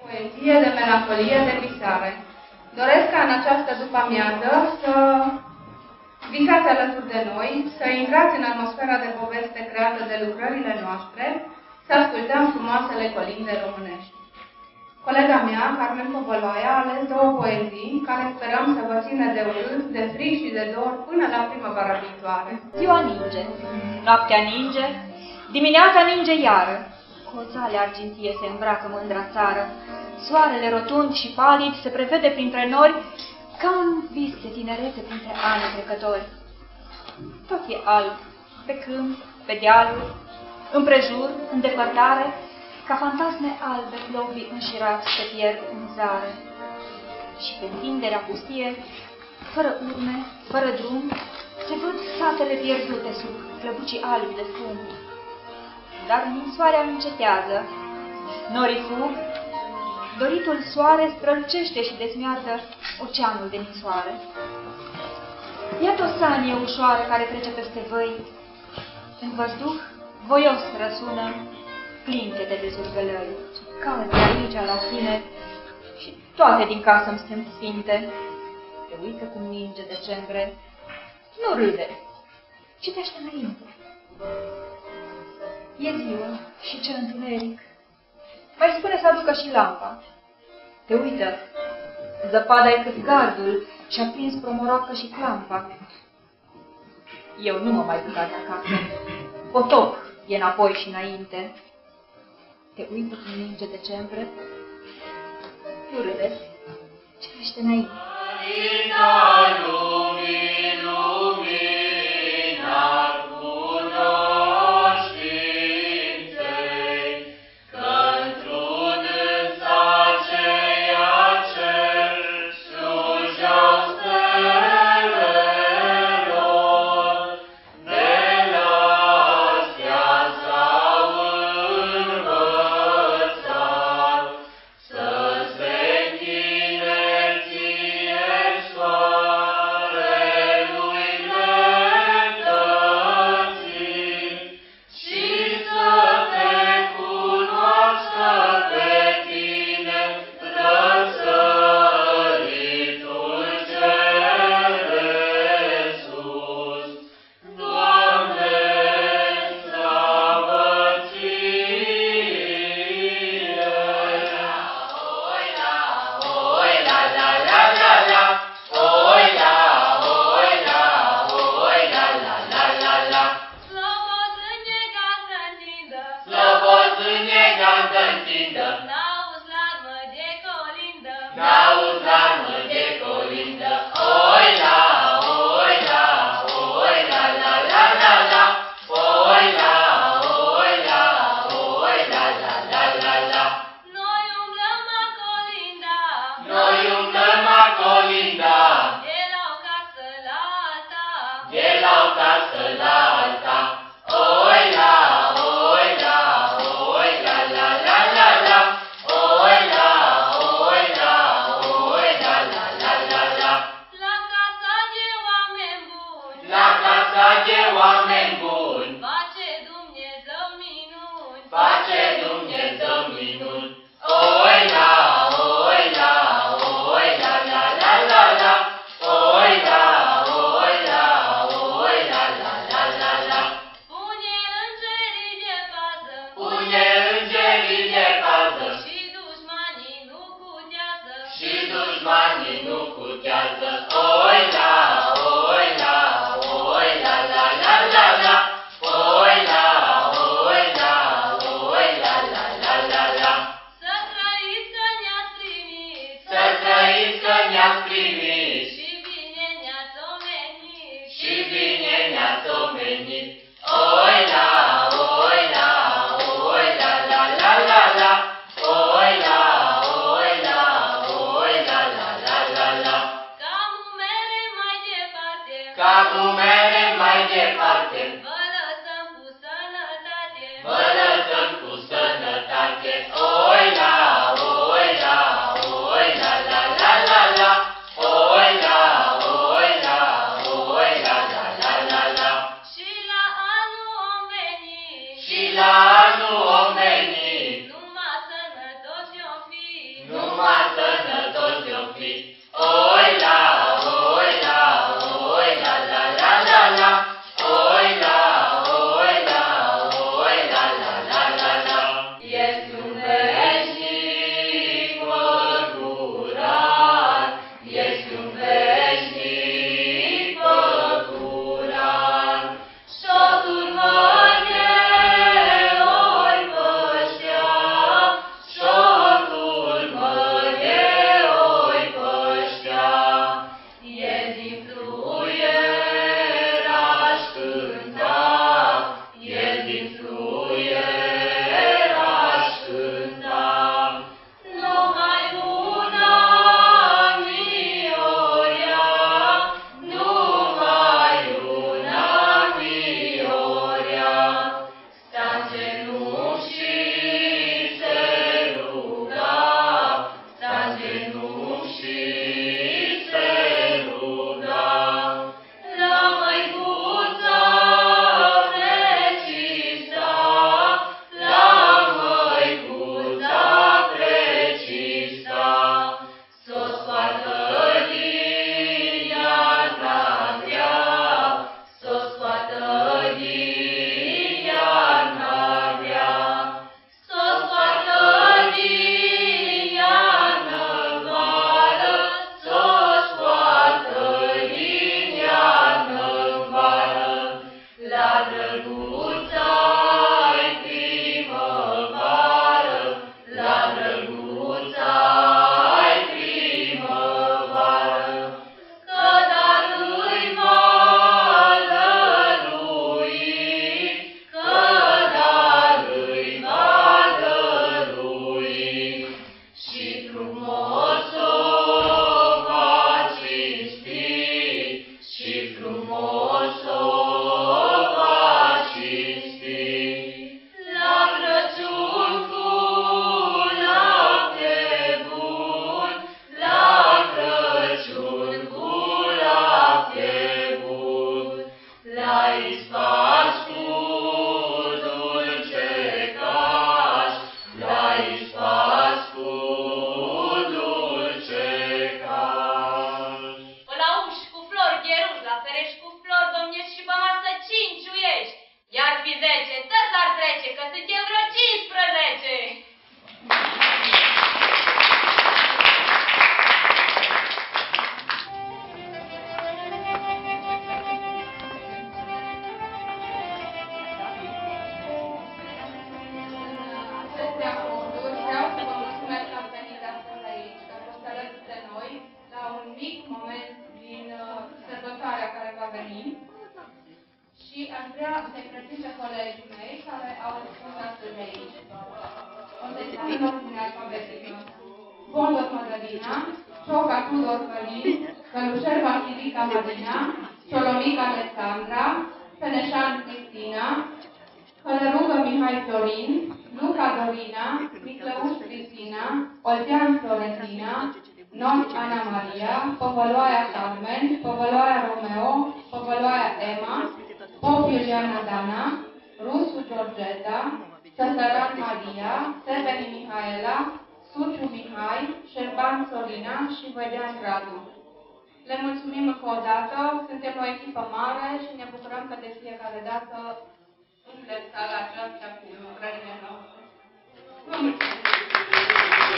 poezie, de melancolie, de visare. Doresc ca în această după-amiază să visați alături de noi, să intrați în atmosfera de poveste creată de lucrările noastre, să ascultăm frumoasele colinde românești. Colega mea, Carmen Povăloaia, a ales două poezii care sperăm să vă țină de urât, de frig și de dor până la primăvara viitoare. Ziua ninge, noaptea ninge, dimineața ninge iară. Cu o țale argintie se îmbracă mândra țară. Soarele rotund și palid se prevede printre nori ca un vis de tinerețe printre ani trecători. Tot e alb, pe câmp, pe dealuri, împrejur, în depărtare, ca fantasme albe plovii înșirați se pierd în zare. Și pe întinderea pustie, fără urme, fără drum, se văd satele pierdute sub flăbucii albi de fum. Dar ninsoarea încetează, norii fug, doritul soare strălucește și dezmiază oceanul de ninsoare. Iată o sanie ușoară care trece peste văi, în văzduh voios răsună clintete de zurgălăi. Calde aici la tine și toate din casă-mi sunt sfinte. Te uită cum ninge decembrie, nu râde, citește înainte. E ziua și ce întuneric. Mai spune să aducă și lampa. Te uită, zăpada-i cât gardul și-a prins promoroacă și clampa. Eu nu mă mai duc acasă, potop e înapoi și înainte. Te uită cum ninge decembrie, nu râde, citește înainte. vrea să-i prezinte colegii mei care au spus astăzi aici. O să-i spun în ordine alfabetică. Bondor Mădălina, Cioca Tudor Călin, Călușel Vasilica Madina, Solomica Alexandra, Seneșan Cristina, Călărugă Mihai Florin, Luca Dorina, Miclăuș Cristina, Oltean Florentina, Noi Ana Maria, Păvăloaia Carmen, Păvăloaia Romeo, Păvăloaia Emma, Pop Iuliana Dana, Rusu Georgeta, Săsăran Maria, Seveni Mihaela, Suciu Mihai, Șerban Sorina și Vădean Radu. Le mulțumim încă o dată, suntem o echipă mare și ne bucurăm că de fiecare dată umplem sala aceasta cu lucrările noastre. Vă mulțumim!